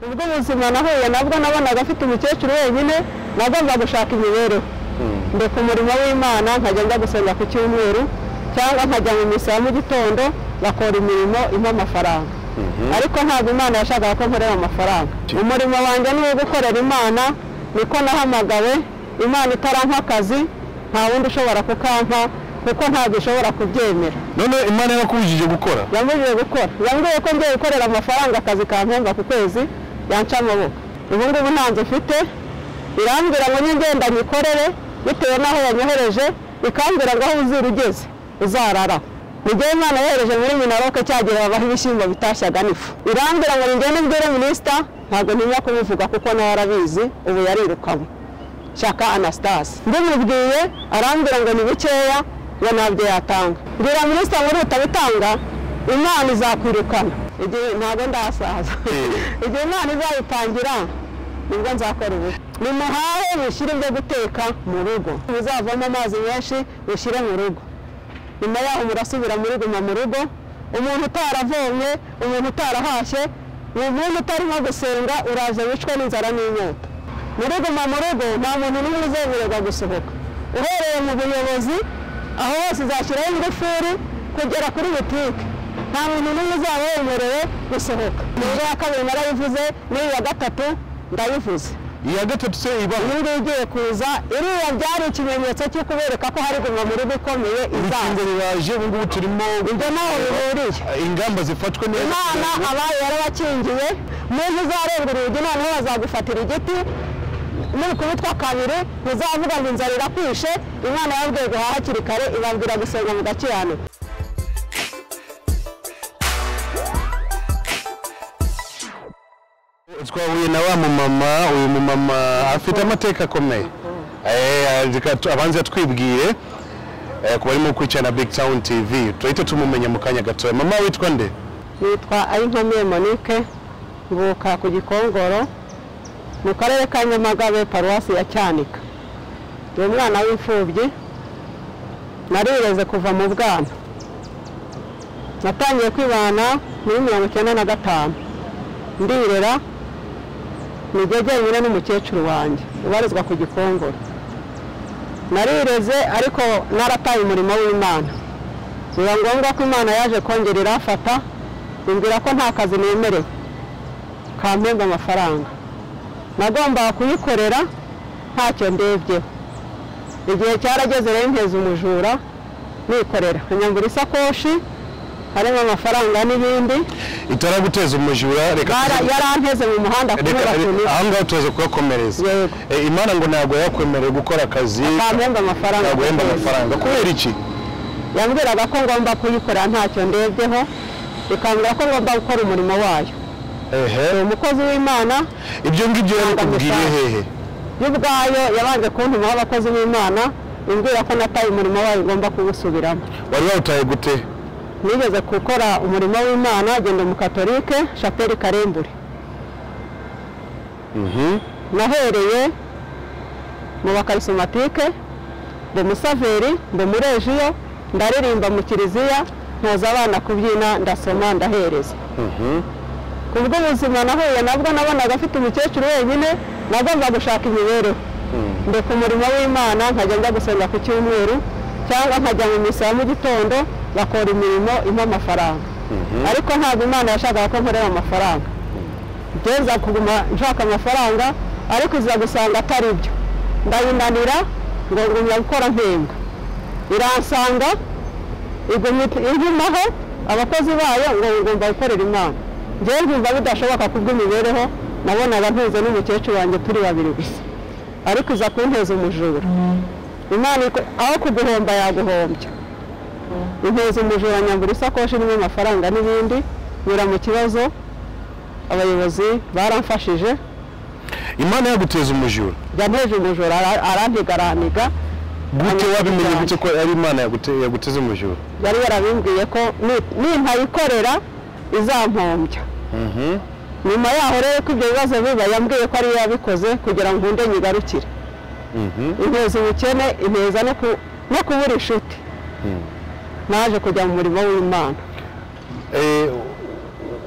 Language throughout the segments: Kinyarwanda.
ubwo ubuzima nahuye nabwo nabonaga afite umukecuru wenyine nagomba gushaka imibereho ndeka umurimo w'Imana nkajya njya gusenga ku cyumweru cyangwa nkajya mu misa mu gitondo bakora imirimo impa amafaranga ariko ntabwo Imana yashakaga ko nkorera amafaranga umurimo wanjye ni wo gukorera Imana niko nahamagawe Imana itarampa akazi nta wundi ushobora kukampa kuko ntabwo ishobora kubyemera none Imana yakubujije gukora yambujije gukora yambwiye ko ngiye gukorera amafaranga akazi kampemba ku kwezi yanca amaboko ubu ngubu ntanze mfite irambwira ngo ngenda nyikorere bitewe n'aho yanyohereje ikambwira ngo aho uzira ugeze uzarara n'igihe Imana yohereje muri Minaroke cyagira babaho ibishyimbo bitashyaga n'ifu irambwira ngo ngende mbwire minisita ntabwo ntinya kubivuga kuko nawe arabizi ubu yarirukamo Shaka Anastase ndimubwiye arambwira ngo ni bikeya ngo ntabyo yatanga mbwira minisita ngo utabitanga Imana izakwirukana igihe ntabwo ndasaza igihe Imana izayitangira nibwo nzakora ubu nimuhahe mushyire ibyo guteka mu rugo muzavamo amazi menshi mushyire mu rugo nyuma yaho murasubira muri guma mu rugo umuntu utaravomye umuntu utarahashye umuntu utarimo gusenga uraje wicwa n'inzara n'inyota muri guma mu rugo nta muntu n'umwe uzemererwa gusohoka uhereye mu buyobozi aho hose uzashyiraho ingufuri kugera kuri butike nta muntu n'umwe uzaba wemerewe gusohoka niba ya kabiri narabivuze n'iya gatatu ndabivuze iya gatatu se ibaho ngiye igiye kuza iriya byari ikimenyetso cyo kubereka ko hari guma muri bikomeye izanze biraje ubu ngubu turimo ibyo naho bihuriye ingamba zifatwe neza Imana abaye yarabakingiye muntu uzarenga urugi noneho bazagufatira igiti muri kubitwa kabiri muzavuga ngo inzara irakwishe Imana yabwiye guhaha hakiri kare ibabwira gusenga mu gakiranuka twahuye na wa mumama uyu mumama afite amateka akomeye abanza twibwire ku barimo kwicana Big Town TV tuhite tumumenya mu kanya gato mama witwa nde nitwa Ayinkomeye Monique mvuka ku Gikongoro mu karere ka Nyamagabe paruwasi ya Cyanika ndi umwana w'imfubyi narireze kuva mu bwana natangiye kwibana muri 1995 ndirera nigejye n'umukecuru wanjye ubarizwa ku Gikongoro narireze ariko narataye umurimo w'Imana biba ngombwa ko Imana yaje kongerera afata imbwira ko nta kazi nemerewe kampemba amafaranga nagomba kuyikorera ntacyo ndebyeho igihe cyarageze rero nteze umujura nikorera nyambura isakoshi harimo amafaranga n'ibindi itaraguteza umujura reka yaranteze mu muhanda kubera kuntu aho ngaho tuze kuyakomereza Imana ngo ntabwo yakwemereye gukora akazi kampemba amafaranga guhemba amafaranga kubera iki yambwiraga ko ngomba kuyikorera ntacyo ndebyeho ikambwira ko ngomba gukora umurimo wayo umukozi w'Imana ibyo ngibyo yakubwiye hehe y'ubwayo yabanje kuntumaho abakozi b'Imana imbwira ko nataye umurimo wayo ngomba kuwusubiramo wari wawutaye gute nigeze gukora umurimo w'Imana agenda mu Katolike Chapelle Karembure nahereye mu bakarismatike mu musaveri mu murejiyo ndaririmba mu kiliziya ntoza abana kubyina ndasoma ndahereza kubwo ubuzima nahuye nabwo nabonaga afite umukecuru wenyine nagomba gushaka imibereho ndeka umurimo w'Imana nkajya njya gusenga ku cyumweru cyangwa nkajya mu misa mu gitondo bakora imirimo impa amafaranga ariko ntabwo Imana yashakaga ko nkorera amafaranga ngenza kuguma nshaka amafaranga ariko iza gusanga atari byo ndayinanira ngo ngumya gukora mpembwa iransanga ingumaho abakozi bayo ngo ngomba gukorera Imana njyewe nkumva bidashoboka kubw'imibereho nabonaga ntuze n'umukecuru wanjye turi babiri gusa ariko iza kunteza umujura Imana aho kuguhomba yaguhombya inteza umujura nyambura isakoshi irimo amafaranga n'ibindi nyura mu kibazo abayobozi baramfashije Imana yaguteza umujura yanteje umujura arantigaraniga gute wabimenye gute ko ari Imana yaguteza umujura yari yarabimbwiye ko nintayikorera izampombya nyuma yaho rero ko ibyo bibazo biba yambwiye ko ari yabikoze kugira ngo nkunde nyigarukire inteza ubukene inteza no kubura inshuti naje kujya mu murimo w'Imana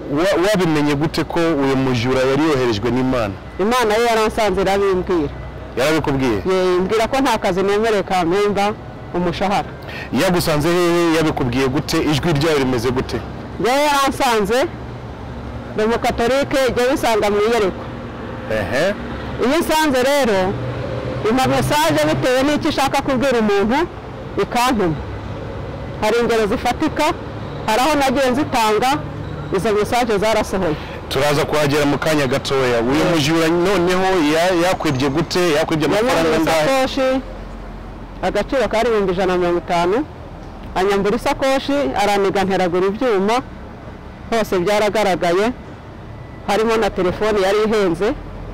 wabimenye gute ko uyu mujura yari yoherejwe n'Imana? Imana yo yaransanze irabimbwira. Yarabikubwiye? Imbwira ko nta kazi nemereye kampemba umushahara. Yagusanze hehe? Yabikubwiye gute? Ijwi ryayo rimeze gute? Yaransanze ndi umukatolike, jya bisanga mu iyerekwa. Iyo nsanze rero impa mesaje bitewe n'icyo ishaka kubwira umuntu ikantuma. Hari ingero zifatika, hari aho nagiye nzitanga, izo mesaje zarasohoye. Turaza kuhagera mu kanya gatoya. Uyu mujura noneho yakwibye gute? Yakwibye amafaranga ngahe? Agaciro kari 150, anyambura isakoshi, araniga nteragura ibyuma, hose byaragaragaye, harimo na telefone yari ihenze.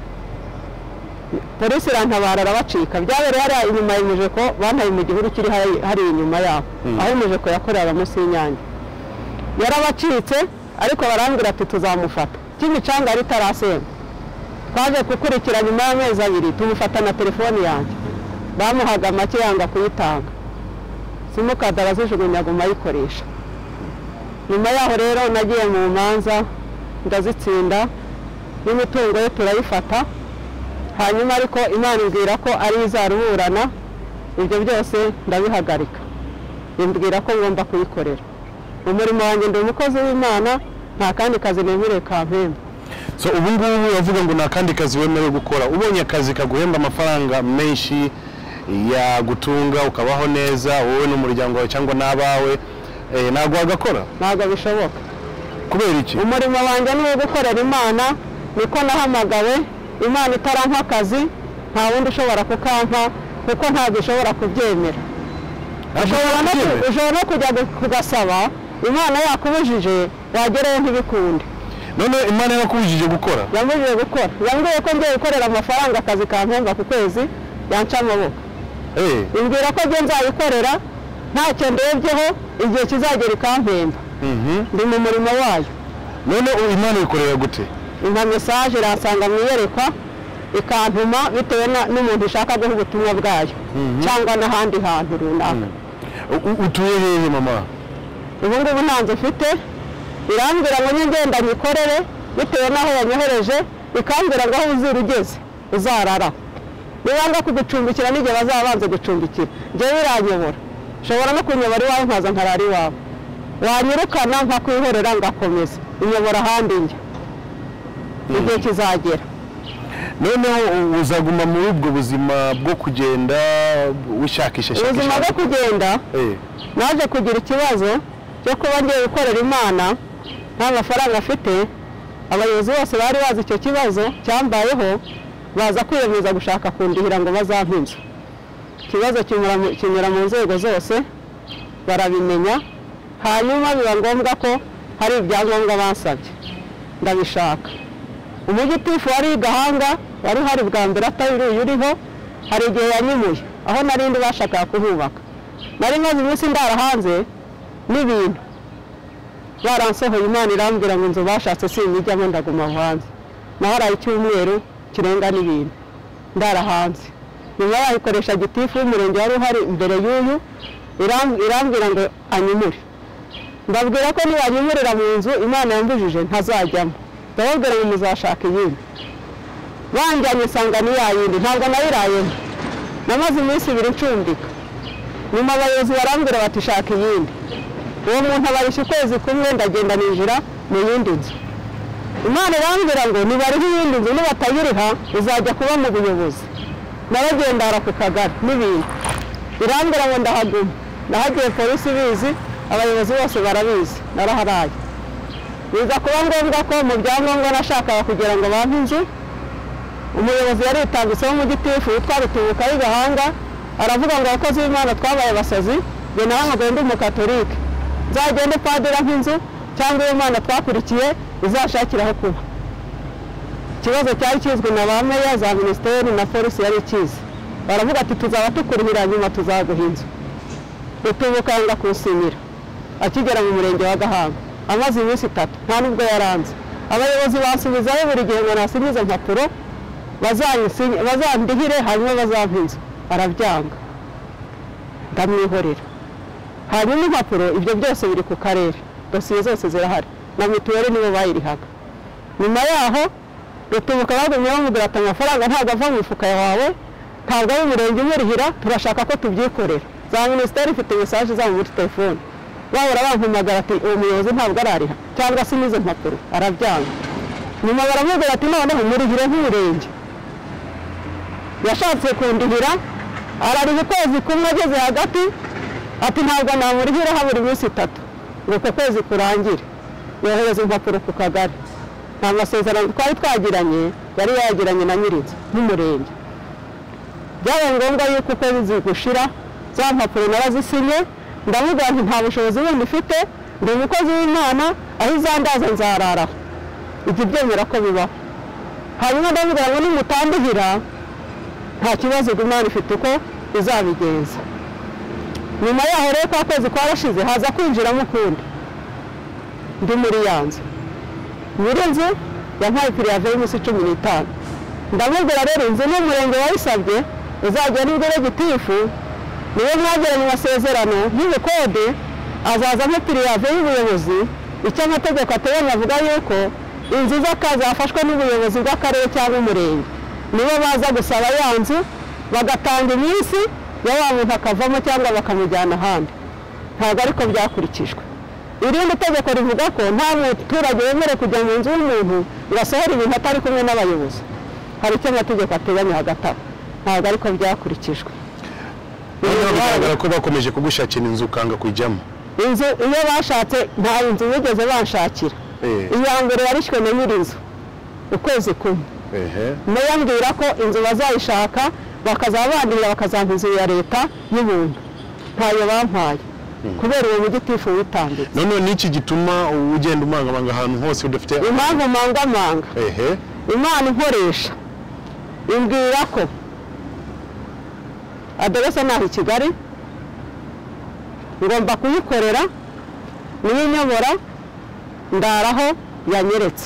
Polisi irantabara arabacika. Byabereye hari inyuma y'imuje ko bantaye mu gihuru kiri hari inyuma yaho, aho imuje ko yakorera munsi y'Inyange. Yarabacitse ariko barambwira ati tuzamufata. Kimicanga ari tarasenga. Twaje gukurikira nyuma y'amezi 2 tumufata na telefone yanjye. Bamuhaga make yanga kuyitanga. Simukada bazijugunya guma yikoresha. Nyuma yaho rero nagiye mu manza ndazitsinda, n'imitungo ye turayifata. Hanyuma ariko Imana imbwira ko ari izaruburana, ibyo byose ndabihagarika. Imbwira ko ngomba kuyikorera. Umurimo wanjye ndi umukozi w'Imana, nta kandi kazi nemereye kampemba. So ubu ngubu yavuga ngo nta kandi kazi wemerewe gukora. Ubonye akazi kaguhemba amafaranga menshi ya gutunga ukabaho neza wowe n'umuryango wawe cyangwa n'abawe, ntabwo wagakora? Ntabwo bishoboka. Kubera iki? Umurimo wanjye ni uwo gukorera Imana, niko nahamagawe. Imana itarampa akazi nta wundi ushobora kukampa, kuko ntabwo ishobora kubyemera. Ushobora no kujya kugasaba, Imana yakubujije wagerayo ntibikunde. None Imana yakubujije gukora? Yambujije gukora. Yambwiye ko ngiye gukorera amafaranga akazi kampemba ku kwezi, yanca amaboko. Imbwira ko ngiye nzayikorera ntacyo ndebyeho, igihe kizagera ikampemba. Ndi mu murimo wayo. None Imana ikorera gute? Impa mesaje iransanga mu iyerekwa, ikantuma bitewe n'umuntu ishaka guha ubutumwa bwayo, cyangwa n'ahandi hantu runaka. Utuye hehe mama? Ubu ngubu ntanze mfite, irambwira ngo ngenda nyikorere bitewe n'aho yanyohereje, ikambwira ngo aho uzirugeze uzarara. Niwanga kugucumbikira n'igihe bazabanze gucumbikira, njyewe iranyobora. Ushobora no kunyobora iwawe nkaza nkarara iwawe. Wanyirukana nkakwihorera ngakomeza, inyobora ahandi njya. Igihe kizagera. Noneho uzaguma muri ubwo buzima bwo kugenda wishakisha. Ubuzima bwo kugenda naje kugira ikibazo cyo kuba ngiye gukorera Imana nta mafaranga afite. Abayobozi bose bari bazi icyo kibazo cyambayeho, baza kwiyemeza gushaka kundihira ngo bazampe inzu. Ikibazo kinyura mu nzego zose barabimenya, hanyuma biba ngombwa ko hari ibyangombwa bansabye ndabishaka. Umugitifu wari Gahanga wari hari bwa mbere atari uriho, hari igihe yanyimuye aho narindi bashaka kuhubaka. Nari maze iminsi ndara hanze n'ibintu, baransohoye. Imana irambwira ngo inzu bashatse sinijyamo ndaguma hanze. Naharaye icyumweru kirenga n'ibintu ndara hanze. Nyuma yayikoresha gitifu w'umurenge wari uhari imbere y'uyu, irambwira ngo anyimure. Ndabwira ko nibanyimurira mu nzu Imana yambujije ntazajyamo. Ndababwira ngo muzashaka iyindi. Banjyanye nsanga ni yayindi, ntabwo nayirayemo. Namaze iminsi 2 ncumbika. Nyuma abayobozi barambwira bati shaka iyindi. Uwo muntu abarisha ukwezi kumwe ndagenda ninjira mu yindi nzu. Imana irambwira ngo nibariho iyindi nzu nibatayiriha uzajya kuba mu buyobozi. Naragendara ku kagari n'ibintu. Irambwira ngo ndahaguma. Nahagiye polisi bizi, abayobozi bose barabizi, naraharaye. Biza kuba ngombwa ko mu byangombwa nashakaga kugira ngo bampe inzu, umuyobozi yari itambitseho mu gitifu witwa Rutubuka w'Igahanga, aravuga ngo abakozi b'Imana twabaye abasazi, jye nawe nkagenda umukatolike, nzagende padira nk'inzu cyangwa Imana twakurikiye izashakiraho kuba. Ikibazo cyari kizwi na ba meya za minisiteri na polisi yari ikizi. Baravuga ati tuzaba tukurihira nyuma tuzaguha inzu. Rutubuka yanga kunsinyira akigera mu murenge wa Gahanga, amaze iminsi 3 nta nubwo yaranze. Abayobozi basubizayo buri gihe ngo nasinyize impapuro bazandihire hanyuma bazampa inzu, arabyanga ndamwihorera. Hanyuma impapuro ibyo byose biri ku karere, dosiye zose zirahari. na mituweli nibo bayirihaga nyuma yaho rutubuka bagumye bamubwira ati amafaranga ntabwo ava mu mifuka yawe ntabwo ari umurenge umurihira turashaka ko tubyikorera za minisiteri ifite mesaje zabo muri telefone bahora bampamagara ati uwo muyobozi ntabwo arariha cyangwa se n'izo mpapuro arabyanga nyuma baramubwira ati noneho murihire nk'umurenge yashatse kundihira arariha ukwezi kumwe ageze hagati ati ntabwo namurihira habura iminsi 3 ngo uko kwezi kurangire yohereza impapuro ku kagari nta masezerano twari twagiranye yari yagiranye na nyirinzu n'umurenge byabaye ngombwa yuko ukwezi gushira za mpapuro narazisinye ndamubwira nti nta bushobozi bundi mfite ndi umukozi w'Imana aho izandaza nzararaho ibyo byemera ko bibaho hanyuma ndamubwira ngo nimutandihira nta kibazo Imana ifite uko izabigenza nyuma yaho rero kwa kwezi kwarashize haza kwinjiramo ukundi ndi muri yanzu nyirinzu yampaye pirive y'imisi 15 ndamubwira rero inzu n'umurenge wayisabye uzajya n'ibyo gitifu niwe mwagiranye amasezerano y'ubukode azaza nko pirive y'ubuyobozi icyo amategeko ateganya avuga yuko inzu z'akazi zafashwe n'ubuyobozi bw'akarere cyangwa umurenge nibo baza gusaba yanzu bagatanga iminsi ya wa muntu akavamo cyangwa bakamujyana ahandi ntabwo ariko byakurikijwe irindi tegeko rivuga ko nta muturage wemerewe kujya mu nzu y'umuntu ngo asohore ibintu atari kumwe n'abayobozi hari icyo amategeko ateganya hagati aho ntabwo ariko byakurikijwe bigaragara ko bakomeje kugushakira inzu ukanga kujyamo inzu iyo bashatse nta inzu bigeze banshakira iya mbere yarishwe na nyirinzu ukwezi kumwe nayo mbwira ko inzu bazayishaka bakazabandira bakazampuza ya leta y'ubuntu ntayo bampaye kubera uwo mugitifu witambitse none n'iki gituma ugenda umangamanga ahantu hose udafite impamvu mangamanga Imana inkoresha imbwira ko aderese naho i Kigali ngomba kuyikorera niyo nyobora ndaraho yanyeretse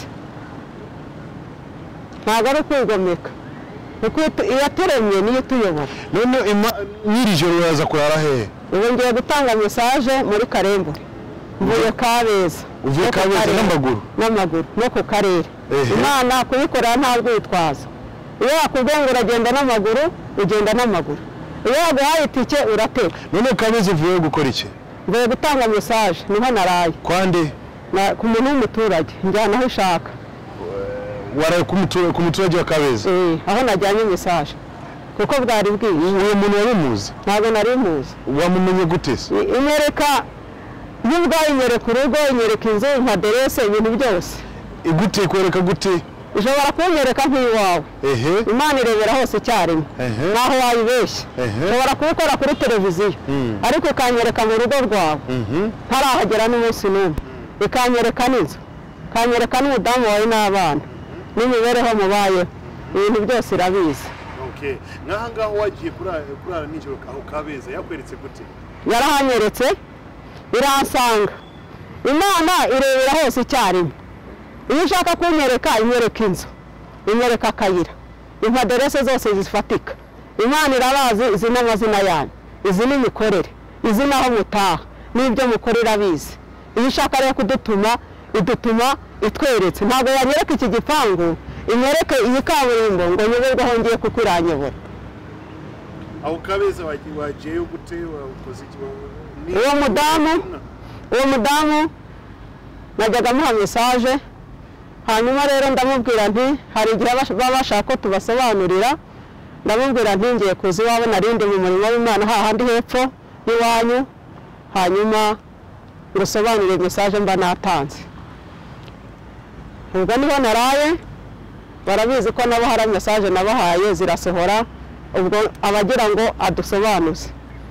ntabwo ari kwigomeka kuko iyaturemye niyo tuyobora none nyiri joro yaza kurara hehe ubu ngiye gutanga mesaje muri Karembure mvuye Kabeza uvuye Kabeza n'amaguru no ku karere Imana kuyikorera nta rwitwaza iyo yakubwiye ngo uragenda n'amaguru ugenda n'amaguru iyo yaguhaye itike urateka none Kabeza uvuye gukora iki mvuye gutanga mesaje niho naraye kwande ku muntu w'umuturage njyana aho ushaka waraye ku muturage wa Kabeza aho najyanye mesaje kuko bwari bwiye uwo muntu yarimuzi ntabwo narimuzi wamumenye gute se inyereka y'ubwayo inyereka urugo inyereka inzu aderese ibintu byose igute kwereka gute ishobora kunyereka nk'iwawe Imana irebera hose icyarimwe naho wayibeshye ushobora kubikora kuri televiziyo ariko ikanyereka mu rugo rwawe ntarahagera n'umunsi n'umwe ikanyereka n'inzu ikanyereka n'umudamu wawe n'abana n'imibereho mubayeho ibintu byose irabizi nk'aha ngaho wagiye kurara nijoro aho Kabeza yakweretse gute yarahanyeretse iransanga Imana irebera hose icyarimwe iyo ushaka kunyereka inyereka inzu inyereka akayira aderese zose zifatika Imana irabazi izi n'amazina yanyu izi n'imikorere izi n'aho mutaha n'ibyo mukorera bizi iyo ushaka rero kudutuma idutuma itweretse ntabwo yanyereka iki gipangu inyereke iyi kaburimbo ngo nyoberweho ngiye kuko iranyobora aho Kabeza wagiyeyo gute wakoze iki uwo mudamu najyaga amuha mesaje hanyuma rero ndamubwira nti hari igihe baba bashaka ko tubasobanurira ndamubwira nti ngiye kuza iwawe narinde mu murimo w'Imana hahandi hepfo y'iwanyu hanyuma ngusobanurire mesaje mba natanze ubwo niho naraye barabizi ko nabo hari mesaje nabahaye zirasohora ubwo abagira ngo adusobanuze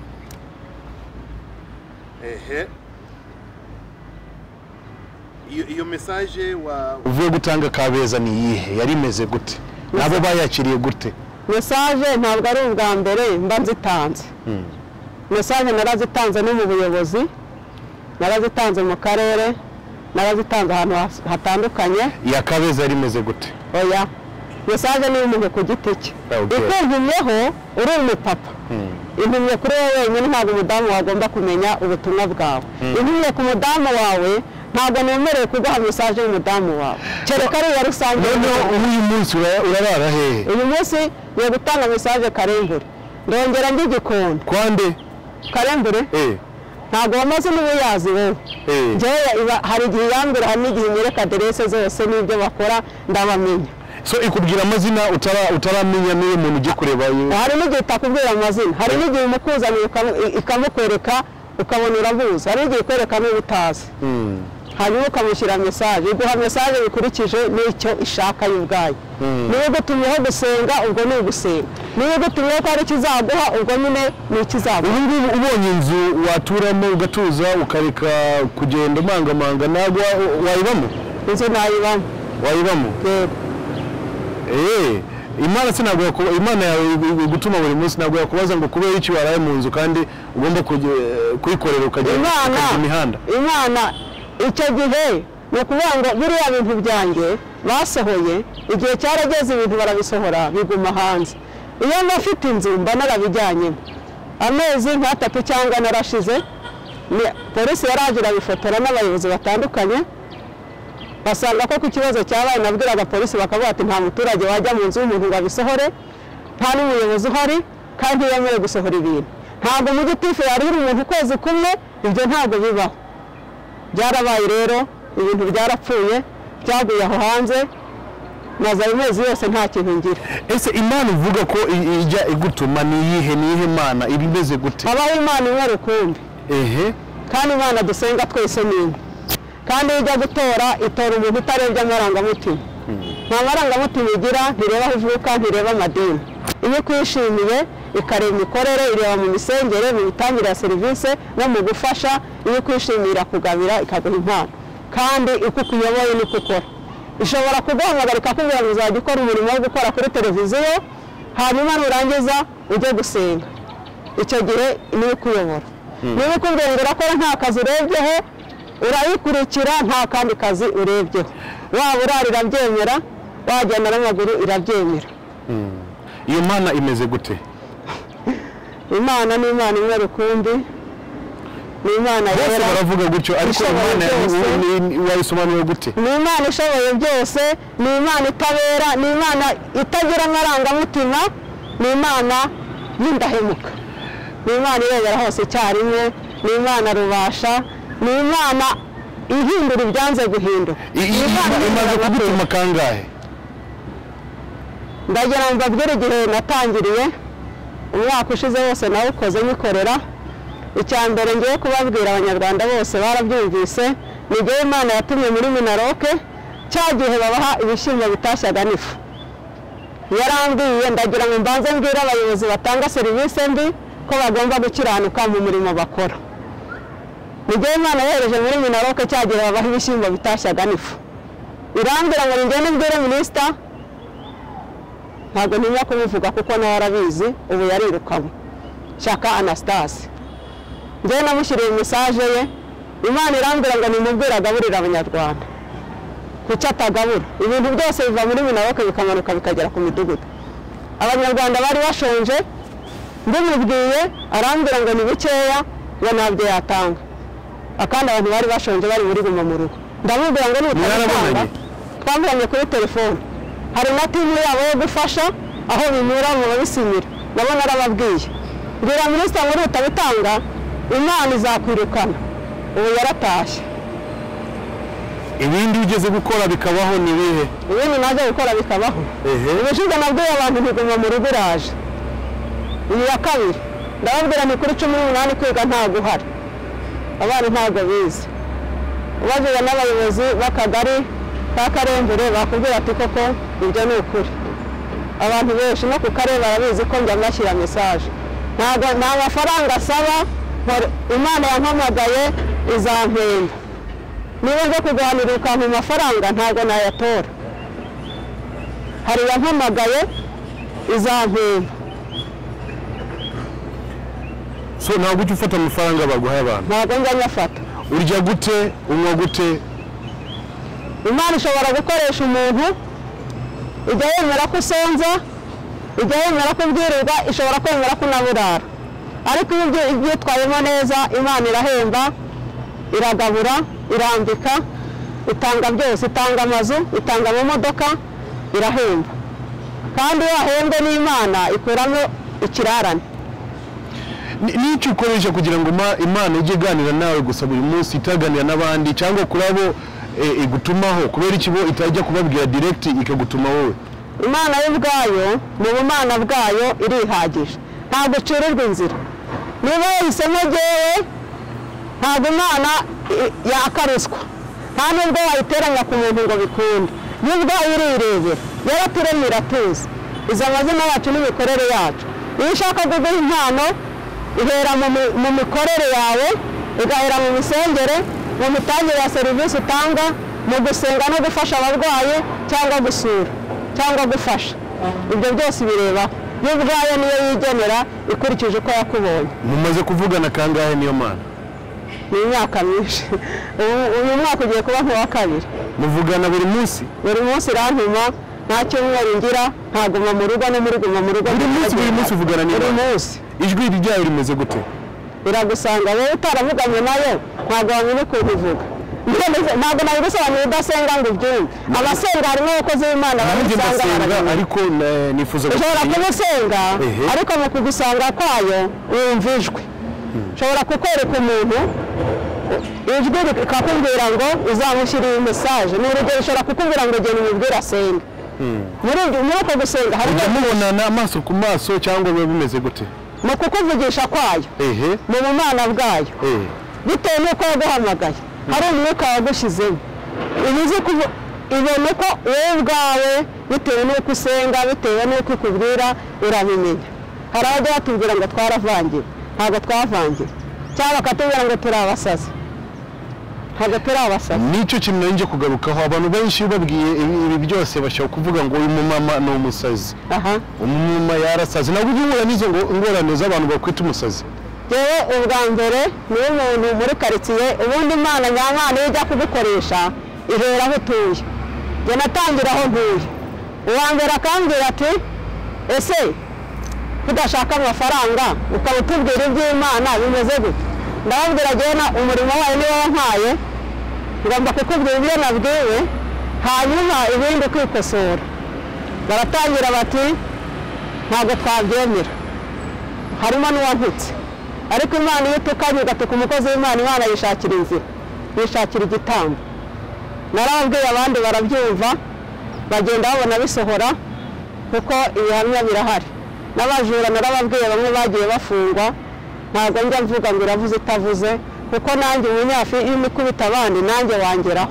iyo mesaje uvuye gutanga Kabeza ni iyihe yari imeze gute nabo bayakiriye gute mesaje ntabwo ari ubwa mbere mba nzitanze mesaje narazitanze no mu buyobozi narazitanze mu karere narazitanze ahantu hatandukanye iya Kabeza yari imeze gute oya mesaje ni umuntu ku giti cye ikuntumyeho uri umupapa intumye kuri wowe wenyine ntabwo umudamu wagomba kumenya ubutumwa bwawe intumye ku mudamu wawe ntabwo nemerewe kuguha message y'umudamu wawe kereka ari ya rusange. Noneho uyu munsi urarara hehe? Uyu munsi yo gutanga message Karembure ndongera ndi Gikondo. Kwande Karembure ntabwo wamaze n'ubuyazi wowe. Njyewe hari igihe yambira hari n'igihe nyereka adresse zose n'ibyo bakora ndabamenya. So ikubwira amazina utaramenya niyo muntu ugiye kureba. Hari n'igihe itakubwira amazina, hari n'igihe umukuzanira ikamukwereka ukabona urabuza, hari n'igihe ikwereka n'ubutazi. Hanyuma ukamushyira message, iguha message bikurikije n'icyo ishaka y'ubwayo. Niyo gutumyeho gusenga ubwo ni ugusenga, niyo gutumyeho ko ari kizaguha ubwo nyine ni ikizaguha. Ubu ubonye inzu waturamo ugatuza ukareka kugenda umangamanga ntabwo wayibamo? Inzu nayibamo. Wayibamo? Imana sinabwo Imana yawe gutuma buri munsi ntabwo yakubaza ngo kubera iki waraye mu nzu kandi ugomba kuyikorera ukagenda imihanda. Imana icyo gihe ni ukuvuga ngo biriya bintu byanjye basohoye igihe cyarageze ibintu barabisohora biguma hanze. Iyo mfite inzu mba narabijyanyemo amezi nk'atatu cyangwa narashize, polisi yaraje irabifotora n'abayobozi batandukanye basanga ko ku kibazo cyabaye nabwiraga polisi bakavuga ati nta muturage wajya mu nzu y'umuntu ngo abisohore, nta n'umuyobozi uhari kandi yemerewe gusohora ibintu. Ntabwo mu gitifu yarira umuntu ukwezi kumwe, ibyo ntabwo bibaho. Byarabaye rero ibintu byarapfuye byaguye aho hanze maze amezi yose nta kintu ngira. Ese Imana uvuga ko ijya igutuma niyihe Imana ibimeze gute? Habaho Imana imwe rukumbi. Kandi Imana dusenga twese nimwe. Kandi ijya gutora itora umuntu utarebye amarangamutima. Nta marangamutima igira, ntireba aho ivuka, ntireba amadini. Iyo kwishimiye ikareba imikorere, ireba mu misengere, mu mitangire ya serivisi no mu gufasha. Iyo kwishimira kugabira ikaguha impano, kandi uko ukuyoboye niko ukora. Ishobora kuguhamagara ikakubwira ngo uzajya ukora umurimo wo gukora kuri televiziyo, hanyuma nurangiza ujye gusenga. Icyo gihe niyo kuyobora. Niba ukubwira ngo urakora nta kazi urebyeho, urayikurikira nta kandi kazi urebyeho. Waba urara irabyemera, wagenda n'amaguru irabyemera. Iyo Mana imeze gute? Imana ni Imana imwe rukumbi, ni Imana yera. Baravuga gutyo ariko Imana wayisobanura gute? Ni Imana ishoboye byose, ni Imana itabera, ni Imana itagira amarangamutima, ni Imana y'indahemuka, ni Imana irebera hose icyarimwe, ni Imana rubasha, ni Imana ihindura ibyanze guhinduka. Imaze kugutuma kangahe? Ndagira ngo mbabwire igihe natangiriye umwaka ushize wose nawukoze nyikorera. Icya mbere ngiye kubabwira abanyarwanda bose barabyumvise, ni igihe Imana yatumye muri Minaroke cya gihe babaha ibishyimbo bitashyaga n'ifu. Yarambwiye ndagira ngo mbanze mbwire abayobozi batanga serivisi mbi ko bagomba gukiranuka mu murimo bakora. Ni igihe Imana yohereje muri Minaroke cya gihe babaha ibishyimbo bitashyaga n'ifu. Irambwira ngo ngende mbwire minisita, ntabwo ntinya kubivuga kuko nawe arabizi, ubu yarirukamo Shaka Anastase. Njyewe namushyiriye message ye, Imana irambwira ngo nimubwire agaburira abanyarwanda. Kuki atagabura? Ibintu byose biva muri Minaroke bikamanuka bikagera ku midugudu. Abanyarwanda bari bashonje, ndimubwiye arambwira ngo ni bikeya, ngo ntabyo yatanga. Akandi abantu bari bashonje bari muri guma mu rugo. Ndamubwira ngo nutabitanga, twamubonye kuri telefone. Hari na timu yabo yo gufasha aho binyura mu babisinyira. Nabona arababwiye. Mbwira minisita ngo nutabitanga Imana izakwirukana. Ubu yaratashye. Ibindi ugeze gukora bikabaho ni bihe? Ibindi naje gukora bikabaho. Ubushize nabwiye abantu ntiguma mu rugo iraje. Iyi ya kabiri ndababwira ni kuri 18 kwiga nta guhari. Abana ntabwo bize. Ubajije n'abayobozi b'akagari ka Karembure bakubwira ati koko ibyo ni ukuri. Abantu benshi no ku karere barabizi ko njya mbashyira message. Nta mafaranga asaba, Imana yampamagaye izampemba. Niba nje kuganira ukampa amafaranga ntabwo nayatora. Hari yampamagaye izampemba. So ntabwo ujya ufata amafaranga baguhaye abantu? Ntabwo njya nyafata. Urya gute, unywa gute? Imana ishobora gukoresha umuntu, ijya yemera ko usonza, ijya yemera ko ubwirirwa, ishobora kwemera ko unaburara. Ariko iyo ubyitwayemo neza Imana irahemba, iragabura, irambika, itanga byose, itanga amazu, itanga amamodoka, irahemba. Kandi iyo wahembwe n'Imana ikuramo ikirarane. N'icyo ukoresha kugira ngo Imana ijye iganira nawe gusa buri munsi itaganira n'abandi cyangwa kurabo igutumaho kubera ikibo itajya kubabwira direct ikagutuma wowe? Imana y'ubwayo mu bumana bwayo irihagije, ntabwo ucirirwa inzira. Niba yahisemo jyewe ntabwo Imana yakaruswa, nta nubwo wayiteranya ku muntu ngo bikunde. Y'ubwayo irirebera, yaraturemye iratuzi, izi amazina yacu n'imikorere yacu. Iyo ushaka kuguha impano ihera mu mikorere yawe, igahera mu misengere, mu mitangire ya serivisi utanga, mu gusenga no gufasha abarwayi cyangwa gusura cyangwa gufasha. Ibyo byose bireba y'ubwayo niyo yigenera ikurikije uko yakubonye. Mumaze kuvugana kangahe niyo Mana? Ni imyaka myinshi. Uyu mwaka ugiye kuba nk'uwa kabiri. Muvugana buri munsi? Buri munsi irantuma, nta cyumweru ngira, ntaguma mu rugo no muri guma mu rugo. Buri munsi uvugana niyo? Buri munsi. Ijwi ryayo rimeze gute? Iragusanga wowe utaravuganye nayo ntabwo wamenya ukuntu ivuga. Ntabwo nabigusobanurira udasenga ngo ubyumve. Abasenga harimo abakozi b'Imana baragusanga, ariko nifuza ushobora kumusenga ariko mu kugusanga kwayo wumva ijwi. Ushobora kukwereka umuntu ijwi rikakubwira ngo uzamushyirire message, ni urugero ushobora kukubwira ngo genda umubwire asenge. Muri uko gusenga harimo mubonana amaso ku maso cyangwa biba bimeze gute? Mu kukuvugisha kwayo mu bumana bwayo bitewe n'uko yaguhamagaye, hari umwuka wagushyizemo. Ibona ko wowe ubwawe bitewe n'uko usenga, bitewe n'uko ikubwira urabimenya. Hari abajya batubwira ngo twaravangiwe, ntabwo twavangiwe, cyangwa bakatubwira ngo turi abasazi, ntabwo turi abasazi. Nicyo kintu nje kugarukaho, abantu benshi babwiye ibi byose bashaka kuvuga ngo uyu mumama ni umusazi. Umumama yarasazi. Ntabwo ujya n'izo ngorane z'abantu bakwita umusazi? Yewe ubwa mbere niyo umuntu muri karitsiye, ubundi Imana nyamana iyo ijya kugukoresha ihera aho utuye. Njye natangira aho ntuye. Uwa mbere akambwira ati ese tudashaka amafaranga ukaba utubwira iby'Imana bimeze gute? Ndababwira jyena umurimo wayo niwo wampaye, ngomba kukubwira ibyo nabwiwe, hanyuma ibindi kwikosora. Baratangira bati ntabwo twabyemera, harimo n'uwantutse. Ariko Imana iyo utukanye ugatuka umukozi w'Imana, Imana yishakira inzira, yishakira igitambo. Narababwiye abandi barabyumva, bagenda babona bisohora kuko ibihamya birahari. N'abajura narababwiye bamwe bagiye bafungwa, ntabwo njya mvuga ngo iravuze itavuze, kuko nanjye umunyafi iyo umikubita abandi nanjye wangeraho.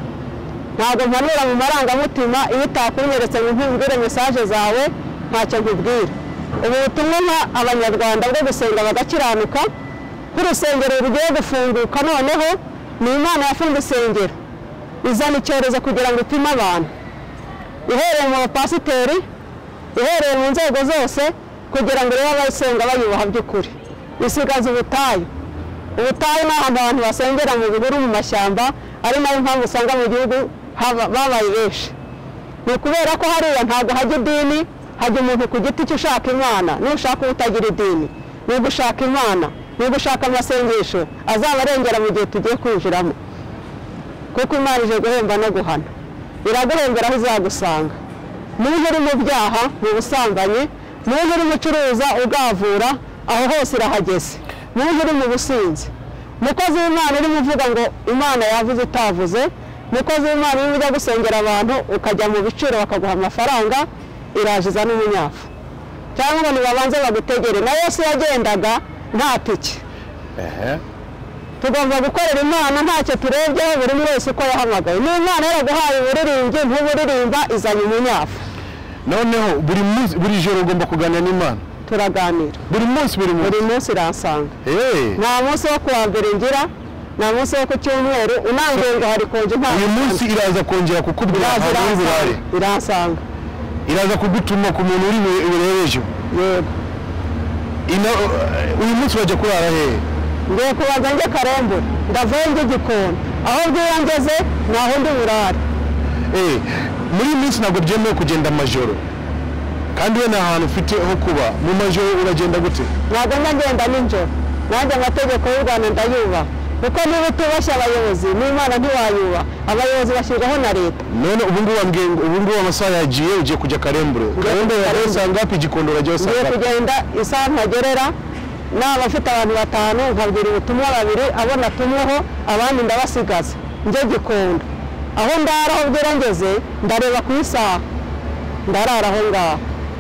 Ntabwo mpanura mu marangamutima, iyo utakunyeretse ngo nkubwire message zawe ntacyo nkubwira. Ubu butumwa abanyarwanda bwo gusenga bagakiranuka, nk'urusengero rugiye gufunguka noneho, ni Imana yafunze isengero izana icyorezo kugira ngo ipime abantu, ihereye mu bapasiteri, ihereye mu nzego zose, kugira ngo rero abasenga bayubaha by'ukuri. Isigaza ubutayu. Ubutayu ni ahantu abantu basengera mu bihuru, mu mashyamba, ari nayo mpamvu usanga mu gihugu babaye benshi. Ni ukubera ko hariya ntabwo hajya idini, hajya umuntu ku giti cyo ushaka Imana. Nushaka utagira idini, ni gushaka Imana, ni gushaka amasengesho azabarengera mu gihe tugiye kwinjiramo, kuko Imana ije guhemba no guhana. Iraguhembera aho izagusanga. Muntu uri mu byaha, mu busambanyi, muntu uri mucuruza ugavura, aho hose irahageze. Muntu uri mu businzi, mukozi w'Imana urimo uvuga ngo Imana yavuze itavuze, mukozi w'Imana urimo ujya gusengera abantu ukajya mu biciro bakaguha amafaranga, irajiza n'umunyafu. Cyangwa ngo nibabanze bagutegere. Na Yesu yagendaga nta tike. Tugomba gukorera Imana ntacyo turebyeho, buri wese uko yahamagaye. Ni Imana yaraguhaye uburirimbyi, ntuburirimba izanye umunyafu. Noneho buri joro ugomba kuganira n'Imana? Turaganira buri munsi iransanga. Nta munsi wo kuwa mbere ngira, nta munsi wo ku cyumweru, unangiye ngo hari konje nta. Uyu munsi iraza kongera kukubwira aho iransanga, iraza kugutuma ku muntu uri burebeje. Yego. Uyu munsi wajya kurara hehe? Ngiye kubaza njye Karembure, ndavuye njye Gikondo, aho bwiye ngeze naho ndi burare. Muri iyi minsi ntabwo byemewe kugenda amajoro, kandi we nta hantu ufite ho kuba. Mu majoro uragenda gute? Ntabwo ngenda nijoro, nanjye amategeko y'u Rwanda ndayubaha. kuko niba utubashye abayobozi n'Imana ntiwayuba abayobozi bashyirwaho na leta none ubu ngubu amasaha yagiye ugiye kujya Karembure yasanga hapi Gikondo urajya usanga ngiye kugenda isaha ntagerera naba afite abantu 5 nkabwira ubutumwa 2 abo natumweho abandi ndabasigaza njye Gikondo aho ndara aho bwira ngeze ndareba ku isaha ndarara aho ngaho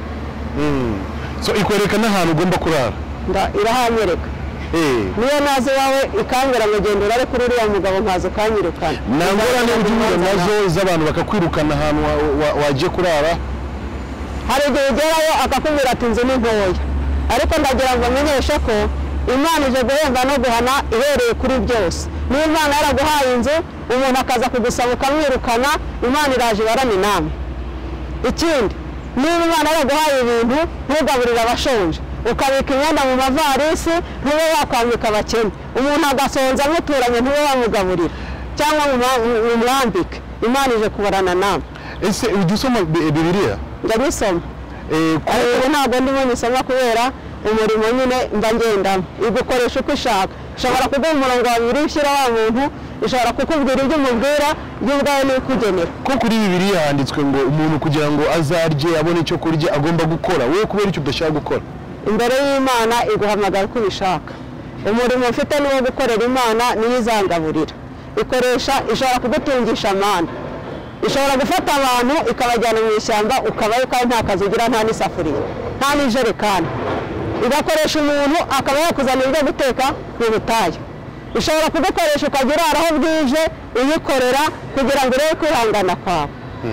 so ikwereka n'ahantu ugomba kurara irahanyereka niyo nazi wawe ikambera ngo genda urare kuri uriya mugabo nkazo kanyirukana nangorane ugiye nazo z'abantu bakakwirukana ahantu wagiye kurara hari igihe ugerayo akakubwira ati inzu ni ntoya ariko ndagira ngo amenyeshe ko Imana ije guhemba no guhana ihereye kuri byose niba Imana yaraguhaye inzu umuntu akaza kugusaba ukamwirukana Imana iraje barana inama ikindi niba Imana yaraguhaye ibintu ntugaburira abashonje ukabika imyenda mu mavarisi ntube wakwambika abakene umuntu agasonza muturanye ntube wamugaburira cyangwa umwambike Imana ije kubarana nawe ese udusoma Bibiliya ndabisoma ariko ntabwo ndimo nisoma kubera umurimo nyine mba ngendamo igukoresha uko ishaka ishobora kuguha umurongo wa Bibiliya ushyira wa muntu ishobora kukubwira ibyo umubwira by'ubwawe n'ikugenera ko kuri Bibiliya handitswe ngo umuntu kugira ngo azarye abone icyo kurya agomba gukora wowe kubera icyo udashaka gukora imbere y'Imana iguhamagara uko ubishaka umurimo ufite niwo gukorera Imana niyo izangaburira ikoresha ishobora kugutungisha amana ishobora gufata abantu ikabajyana mu ishyamba ukabayo kandi nta kazi ugira nta n'isafuriya nta n'ijerekani igakoresha umuntu akaba yakuzanira ibyo guteka mu butayu ishobora kugukoresha ukajya urara aho bwije uyikorera kugira ngo urebe kwihangana kwawe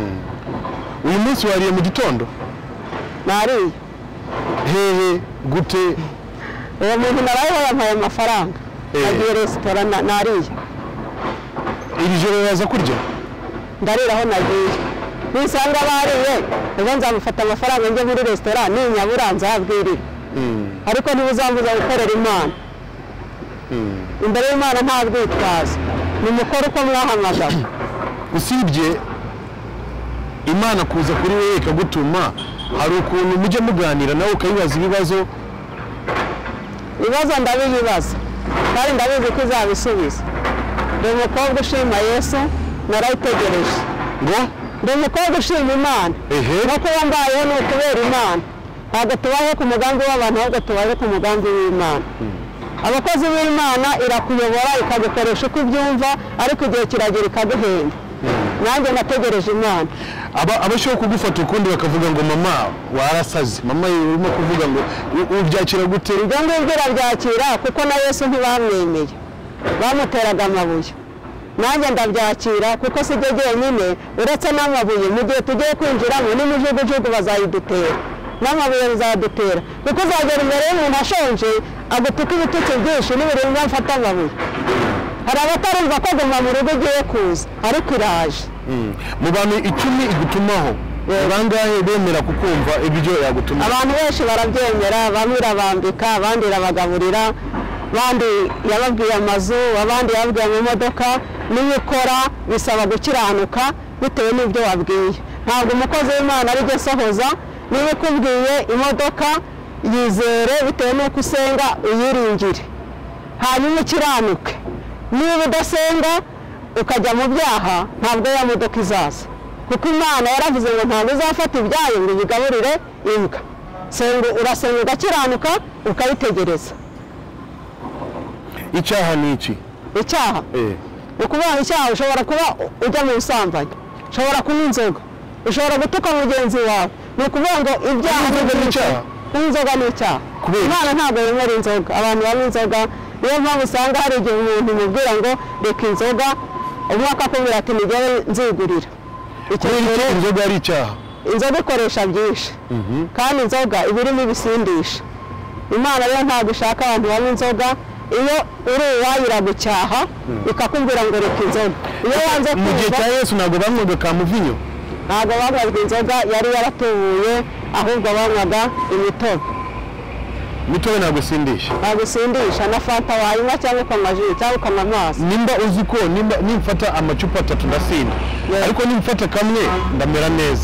uyu munsi wariye mu gitondo nariye hehe gute uwo muntu narayeho yampaye amafaranga agiye resitora nariye iri joro yaza kurya ndarira aho nagiye nisanga bariye ejo nzamufata amafaranga njye muri resitora ninyabura nzabwirira ariko ntibuzambuza gukorera Imana imbere y'Imana nta rwitwazo ni mukora uko mwahamagara usibye Imana kuza kuri wewe ikagutuma hari ukuntu mujye muganira nawe ukayibaza ibibazo ndabiyibaza kandi ndabizi ko izabisubiza ndi umukobwa ushima Yesu narayitegereje ngo ndi umukobwa ushima Imana no kuba mbayeho ni ukubera Imana ntabwo tubayeho ku mugambi w'abantu ahubwo tubayeho ku mugambi w'Imana abakozi b'Imana irakuyobora ikagukoresha uko ibyumva ariko igihe kiragera ikaguhemba nanjye nategereje Imana abashobora kugufata ukundi bakavuga ngo mama warasaze mama urimo kuvuga ngo ubyakira gute ibyo ngibyo urabyakira kuko na Yesu ntibamwemeye bamuteraga amabuye nanjye ndabyakira kuko si byo jyenyine uretse n'amabuye mu gihe tugiye kwinjiramo n'imijugujugu bazayidutera n'amabuye bizadutera kuko uzagera imbere y'umuntu ashonje agutuka ibitutsi byinshi n'ibirunga mfata amabuye hari abatarumva ko guma mu rugo ugiye kuza ariko iraje mu bantu 10 igutumaho bangahe bemera kukumva ibyo yagutuma abantu benshi barabyemera bamwe irabambika abandi irabagaburira abandi yababwiye amazu abandi yababwiye mu modoka niyo ukora bisaba gukiranuka bitewe n'ibyo wabwiye ntabwo umukozi w'Imana ari byo sohoza niba ukubwiye imodoka yizere bitewe n'uko usenga uyiringire hanyuma ukiranuke niba udasenga ukajya mu byaha ntabwo ya modoka izaza kuko Imana yaravuze ngo ntabwo uzafata ibyayo ngo bigaburire imbwa urasenga ugakiranuka ukayitegereza icyaha ni iki icyaha ukuvuga icyaha ushobora kuba ujya mu busambanyi ushobora kunywa inzoga ushobora gutuka mugenzi wawe ni ukuvuga ngo ibyaha n'icyaha inzoga ni icyaha Imana ntabwo yemera inzoga abantu banywa inzoga niyo mpamvu usanga hari igihe umuntu umubwira ngo reka inzoga umwe akakubwira ati nigere nzigurira inzoga ari icyaha inzoga ikoresha byinshi kandi inzoga iba irimo ibisindisha Imana rero ntabwo ishaka abantu banywa inzoga iyo uri uwayira gucyaha ikakubwira ngo reka inzoga iyo wanze mu gihe cya Yesu ntabwo banywaga kamuvinyo ntabwo banywaga inzoga yari yaratubuye ahubwo banywaga imitobe ntabwo isindisha na fanta wayinywa cyangwa ukanywa ji cyangwa ukanywa amazi nimba uzi ko nimfata amacupa 3 ndasinda ariko nimfata kamwe ndamera neza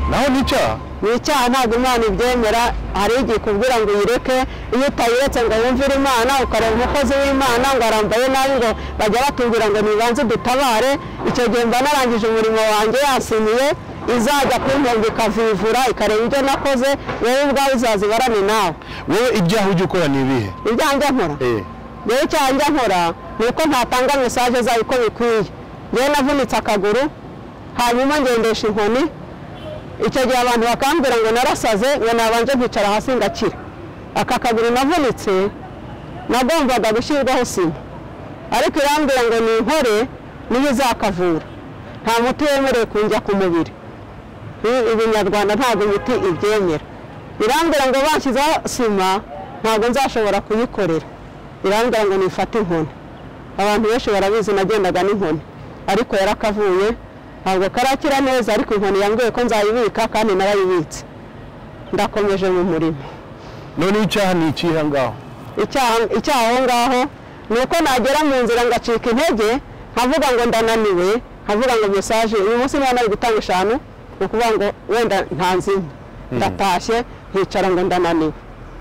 naho nicyaha nicyaha ntabwo Imana ibyemera hari igihe kubwira ngo uyireke iyo utayiretse ngo wumvire Imana ukareba umukozi w'Imana ngo arambaye nabi ngo bajya batubwira ngo nibanze dutabare icyo gihe mba narangije umurimo wanjye yasinyiye izajya kumpemba ikavivura ikareba ibyo nakoze wowe ubwawe uzazibarane nawe wowe ibyaha ujya ukora ni ibihe ibyaha njya nkora yewe icyaha njya nkora ni uko ntatanga mesaje zayo uko bikwiye yewe navunitse akaguru hanyuma ngendesha inkoni icyo gihe abantu bakambwira ngo narasaze ngo nabanje nkicara hasi ngakira aka kaguru navunitse nagombaga gushyirwaho sima ariko irambwira ngo ninkore niyo izakavura nta muti wemerewe kunjya ku mubiri ibinyarwanda ntabwo imiti ibyemera irambwira ngo banshyizeho sima ntabwo nzashobora kuyikorera irambwira ngo nifate inkoni abantu benshi barabizi nagendaga n'inkoni ariko yarakavuye ntabwo karakira neza ariko inkoni yambwiye ko nzayibika kandi narayibitse ndakomeje mu murimo none icyaha ni ikihe ngaho icyaha aho ngaho ni uko nagera mu nzira ngacika intege nkavuga ngo ndananiwe nkavuga ngo mesaje uyu munsi niba nari gutanga 5 ni ukuvuga ngo wenda ntanzimwe ndatashye nkicara ngo ndananiwe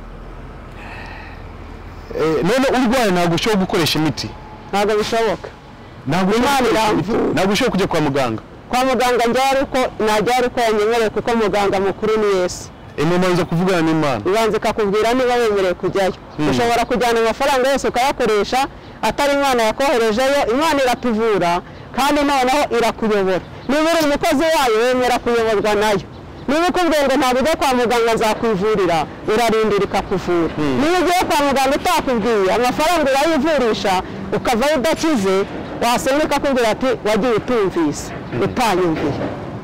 none urwaye ntabwo ushobora gukoresha imiti ntabwo bishoboka ntabwo ushobora kujya kwa muganga najya ari uko yanyemereye kuko muganga mukuru ni Yesu mubanza kuvugana n'Imana ibanza ikakubwira niba wemerewe kujyayo ushobora kujyana amafaranga yose ukayakoresha atari Imana yakoherejeyo Imana iratuvura kandi noneho irakuyobora niba uri umukozi wayo wemera kuyoborwa nayo niba ukubwiye ngo ntabwo ujya kwa muganga nzakwivurira urarindira ikakuvura niba ugiye kwa muganga utakubwiye amafaranga urayivurisha ukavayo udakize wasenga ikakubwira ati wagiye utumvise utanyumviye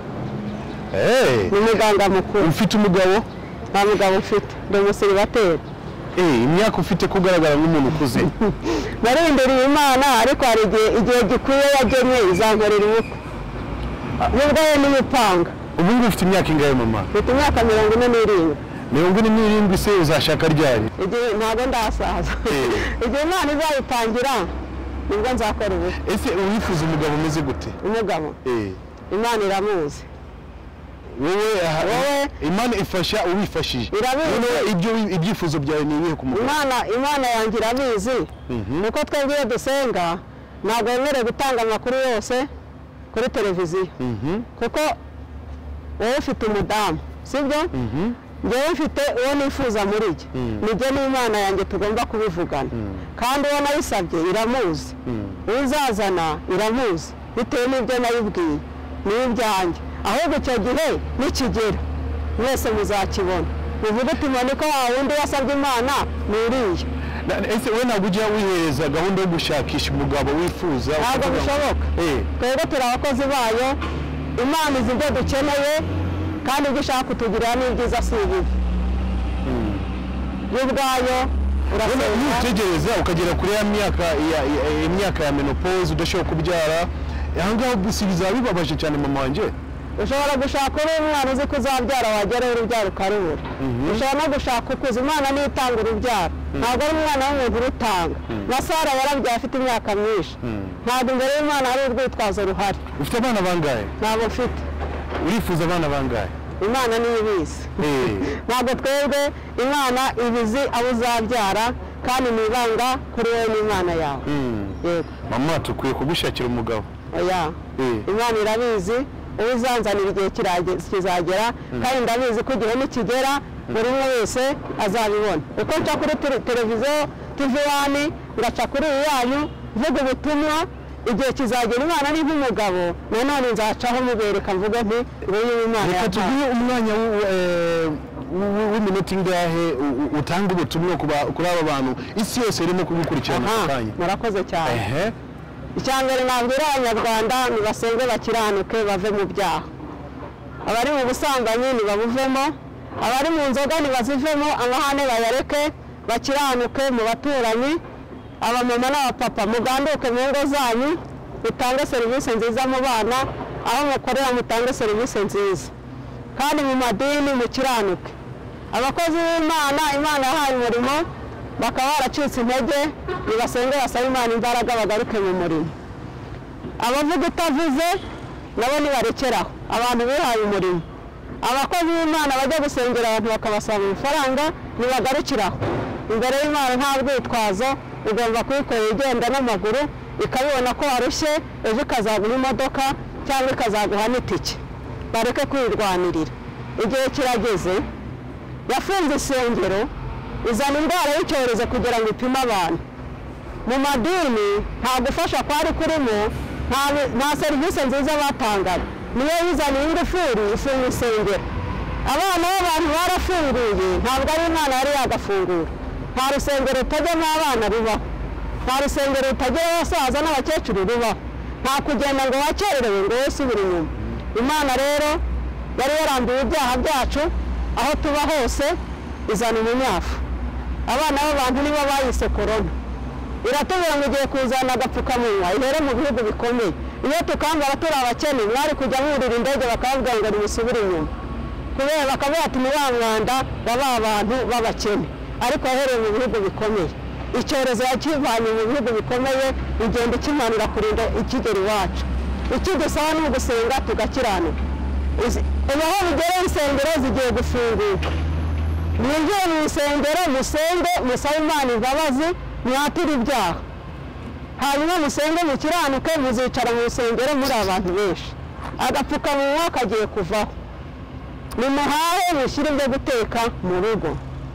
ni muganga mukuru ufite umugabo nta mugabo ufite ndi umusiribateri imyaka ufite kugaragara nk'umuntu ukuze narindiriye Imana ariko hari igihe gikwiye yagenye izankorera ubukwe nubwo we n'imipanga ubu ngubu ufite imyaka ingahe mama mfite imyaka 47 47 se uzashaka ryari igihe ntabwo ndasaza igihe Imana izayitangira nibwo nzakora ubukwe ese uwifuza umugabo umeze gute umugabo Imana iramuzi wowe Imana ifasha uwifashije ibyifuzo byawe ni ibihe ku mugabo Imana yangira amizi nuko twebwe dusenga ntabwo yemerewe gutanga amakuru yose kuri televiziyo kuko wowe ufite umudamu sibyo njyewe mfite uwo nifuza muri jye nijye n'Imana yanjye tugomba kubivugana kandi uwo nayisabye iramuzi uzazana iramuzi bitewe n'ibyo nayibwiye n'ibyanjye ahubwo icyo gihe nikigera mwese muzakibona uvuga uti niko wundi wasabye Imana nuriye ese we ntabwo ujya wihereza gahunda yo gushakisha umugabo wifuza ntabwo bishoboka twebwe turi abakozi bayo Imana izi ibyo dukeneye kandi ibyo ushaka kutugirira ni byiza si ibibi yo ubwayo utegereza ukagera kuri ya imyaka ya menopause udashobora kubyara ahangaha bizaba bibabaje cyane mama wanjye ushobora gushaka uri umwana uzi ko uzabyara wageraho urubyaro ukarubura ushobora no gushaka ukuze Imana niyo itanga urubyaro ntabwo ari umwana w'umuntu urutanga na Sara yarabyaye afite imyaka myinshi ntabwo imbere y'Imana hari urwitwazo ruhari ufite abana bangahe ntabwo mfite urifuza abana bangahe Imana niyo ibizi ntabwo twebwe Imana ibizi abo uzabyara kandi ni ibanga kuri wowe n'Imana yawe yego mama tukwiye kugushakira umugabo oya Imana irabizi uzanzanira igihe kizagera kandi ndabizi ko igihe nikigera buri umwe wese azabibona uko nca kuri televiziyo TV1 ngaca kuri yanyu mvuga ubutumwa igihe kizagera Imana ni nk'umugabo nanone nzacaho mubereka mvuga nti nguyu Imana reka tuguhe umwanya w'iminota ingahe utanga ubutumwa kuri aba bantu isi yose irimo kugukurikirana ako kanya murakoze cyane icyambere nabwira abanyarwanda nibasenge bakiranuke bave mu byaha abari mu busambanyi nibabuvemo abari mu nzoga nibazivemo amahane bayareke bakiranuke mu baturanyi abamama n'abapapa muganduke mu ngo zanyu mutange serivisi nziza mu bana aho mukorera mutange serivisi nziza kandi mu madini mukiranuke abakozi b'Imana Imana yahaye umurimo bakaba baracitse intege nibasenge basaba Imana imbaraga bagaruke mu murimo abavuga utavuze nabo nibarekeraho abantu bihaye umurimo abakozi b'Imana bajya gusengera abantu bakabasaba amafaranga nibagarukiraho imbere y'Imana nta rwitwazo ugomba kuyikorera igenda n'amaguru ikabibona ko warushye ejo ikazaguha imodoka cyangwa ikazaguha n'itike bareke kwirwanirira igihe kirageze yafunze isengero izana indwara y'icyorezo kugira ngo ipime abantu mu madini nta gufasha kwari kurimo nta serivisi nziza batangaga niyo yizaniye ingufuri ifunga isengero abana b'abantu barafunguye ntabwo ari Imana yari yagafungura nta rusengero rutajyamo abana rubaho nta rusengero rutagira abasaza n'abakecuru rubaho nta kugenda ngo wakererewe ngo wese ubiri inyuma Imana rero yari yarambiwe ibyaha byacu aho tuba hose izana umunyafu abana b'abantu nibo bayise korona iratubwira ngo ugiye kuzana agapfukamunwa ihere mu bihugu bikomeye iyo tukambara turi abakene mwari kujya mwurira indege bakavuga ngo nimusubire inyuma kubera bakavuga ati ni wa mwanda baba abantu b'abakene ariko yahereye mu bihugu bikomeye icyorezo yakivanye mu bihugu bikomeye igenda ikimanura kurinda ikigera iwacu ikidusaba ni ugusenga tugakiranuka ubu aho bigera insengero zigiye gufungurwa mwinjire mu isengero musenge musabe Imana imbabazi mwatire ibyaha hanyuma musenge mukiranuke muzicara mu isengero muri abantu benshi agapfukamunwa kagiye kuvaho nimuhahe mushyire ibyo guteka mu rugo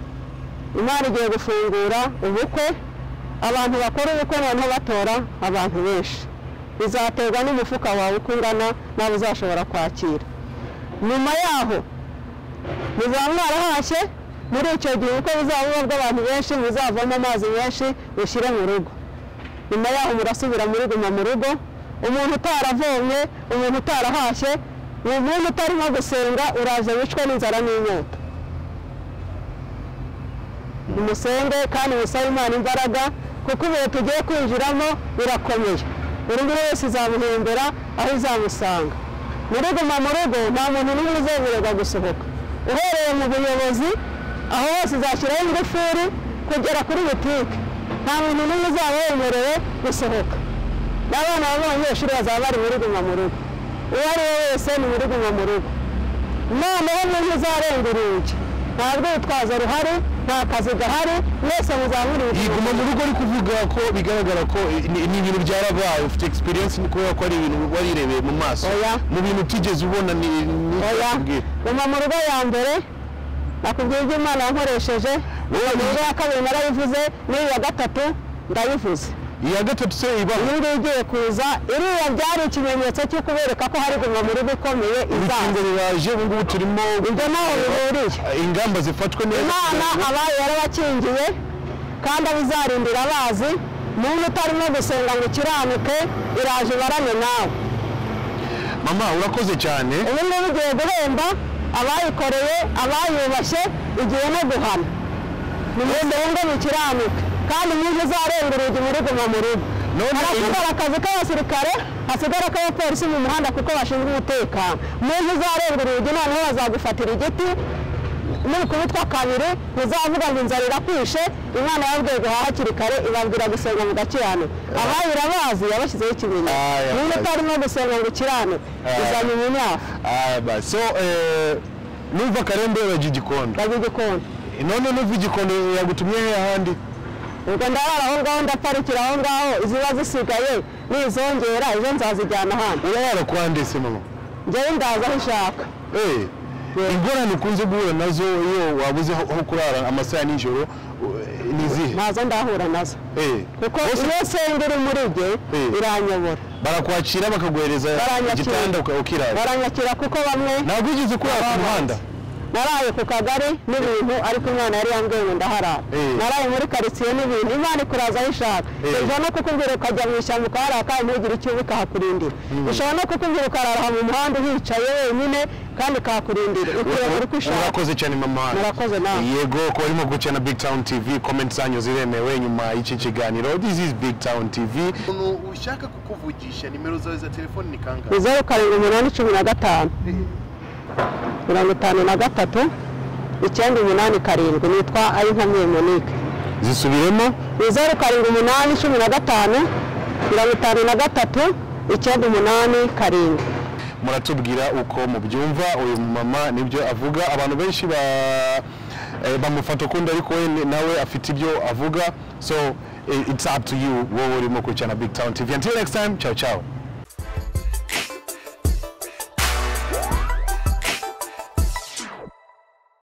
Imana igiye gufungura ubukwe abantu bakora ubukwe noneho batora abantu benshi bizaterwa n'umufuka wawe uko ungana nawe uzashobora kwakira nyuma yaho muzaba mwarahashye muri icyo gihe uko buzaba bw'abantu benshi muzavamo amazi menshi ushyire mu rugo nyuma yaho murasubira muri guma mu rugo umuntu utaravomye umuntu utarahashye umuntu utarimo gusenga uraje wicwe n'inzara n'inyota umusenge kandi musabe Imana imbaraga kuko ibihe tugiye kwinjiramo birakomeye buri umwe wese izamuhembera aho izamusanga muri guma mu rugo nta muntu n'umwe uzemererwa gusohoka uhereye mu buyobozi aho hose izashyiraho ingufuri kugera kuri butike nta muntu n'umwe uzaba wemerewe gusohoka n'abana b'abanyeshuri bazaba bari muri guma mu rugo uwo ari we wese ni muri guma mu rugo noneho umuntu uzarenga urugi nta rwitwazo ruhari nta kazi gahari mwese muzamuri iguma mu rugo ari kuvuga ko bigaragara ko ni ibintu byarabaye ufite experience ni kubera ko ari ibintu warirebeye mu maso mu bintu utigeze ubona ni guma mu rugo ya mbere nakubwiye ibyo Imana yankoresheje uwo ya kabiri narabivuze n'iya gatatu ndabivuze iya gatatu se iba n'indi igiye kuza iriya byari ikimenyetso cyo kubereka ko hari guma mu rugo ikomeye izaza biraje ubu ngubu turimo ibyo naho bihuriye ingamba zifatwe neza Imana abaye yarabakingiye kandi abizarindira abazi muntu utarimo gusenga ngo ukiranuke iraje barane nawe mama urakoze cyane ubu ngubu ugiye guhemba abayikoreye abayubashye igiye no guhana nimwende ngo mukiranuke kandi umuntu uzarenga urugi muri guma mu rugo harasigara akazi k'abasirikare hasigara k'abapolisi mu muhanda kuko bashinzwe umutekano umuntu uzarenga urugi noneho bazagufatira igiti muri kubitwa kabiri muzavuga ngo inzara irakwishe Imana yabwiye guhaha hakiri kare ibabwira gusenga mu gakiranuka abayira bazi yabashyizeho ikimenyetso niba utarimo gusenga ngo ukiranuke uzanye umunyafu so numva Karembe bagiye Gikondo none numva Gikondo yagutumye ahandi ubwo ndarara aho ngaho ndaparikira aho ngaho iziba zisigaye nizongera ejo nzazijyana ahandi urara kwandese mama njyewe ndaza aho ushaka ingorane ukunze guhura nazo iyo wabuze aho kurara amasaha nijoro nizihe ntazo ndahura nazo kuko iyo sengera muri jye iranyobora barakwakira bakaguhereza igitanda ukirara baranyakira kuko bamwe ntabwo ugeze kurara ku muhanda naraye ku kagari n'ibintu ariko Imana yari yambwiye ngo ndaharara naraye muri karitsiye n'ibintu Imana ikuraza aho ishaka ejo no kukubwira ukajya mu ishyamba ukaharara kandi ntugire icyo ukahakurindira ushobora no kukubwira ukarara mu muhanda uhicaye wenyine kandi kakurindira ukuyobora uko ushaka urakoze cyane mama murakoze nawe yego ko urimo gukina Big Town TV comment zanyu ziremewe nyuma y'iki kiganiro this is Big Town TV ushaka kukuvugisha nimero zawe za telefone ni kangahe 0715 53 987 nitwa Ayinkamye Monique zisubiremo 0715 53 987 muratubwira uko mubyumva uyu mama nibyo avuga abantu benshi bamufata ukundi ariko we nawe afite ibyo avuga so it's up to you wowe urimo kurikirana Big Town TV until next time ciao ciao